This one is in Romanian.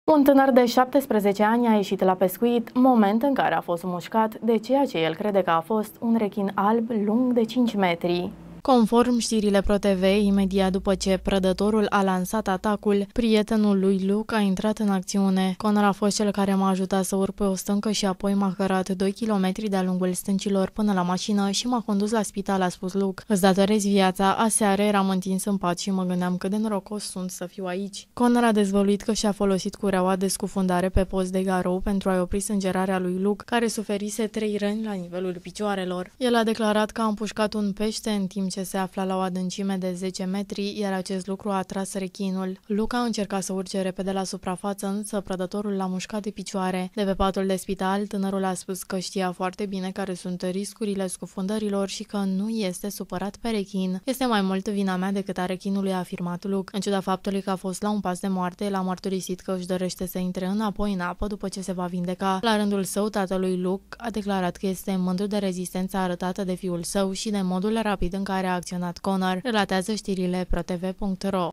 Un tânăr de 17 ani a ieșit la pescuit, moment în care a fost mușcat de ceea ce el crede că a fost un rechin alb lung de 5 metri. Conform știrile ProTV, imediat după ce prădătorul a lansat atacul, prietenul lui Luke a intrat în acțiune. Connor a fost cel care m-a ajutat să urc pe o stâncă și apoi m-a cărat 2 kilometri de-a lungul stâncilor până la mașină și m-a condus la spital, a spus Luke. Îți datorez viața, aseară eram întins în pat și mă gândeam cât de norocos sunt să fiu aici. Connor a dezvăluit că și-a folosit cureaua de scufundare pe post de garou pentru a-i opri sângerarea lui Luke, care suferise 3 răni la nivelul picioarelor. El a declarat că a împușcat un pește în timp ce se afla la o adâncime de 10 metri, iar acest lucru a atras rechinul. Luke a încercat să urce repede la suprafață, însă prădătorul l-a mușcat de picioare. De pe patul de spital, tânărul a spus că știa foarte bine care sunt riscurile scufundărilor și că nu este supărat pe rechin. Este mai mult vina mea decât a rechinului, a afirmat Luke. În ciuda faptului că a fost la un pas de moarte, el a mărturisit că își dorește să intre înapoi în apă după ce se va vindeca. La rândul său, tatălui Luke a declarat că este mândru de rezistența arătată de fiul său și de modul rapid în care a acționat Connor, relatează știrile ProTV.ro.